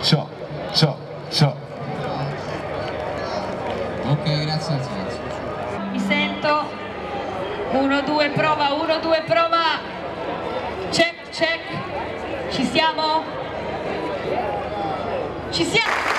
ciao, ciao, ciao. Ok, grazie. Mi sento. 1, 2, prova, 1, 2, prova. Check, check. Ci siamo? Ci siamo!